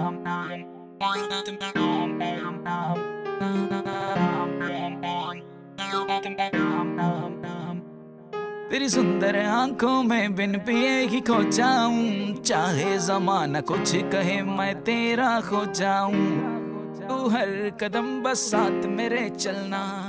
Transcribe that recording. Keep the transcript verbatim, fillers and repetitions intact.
तेरी सुंदर आंखों में बिन पिए ही खो जाऊं, चाहे जमाना कुछ कहे मैं तेरा खो जाऊं। तू हर कदम बस साथ मेरे चलना।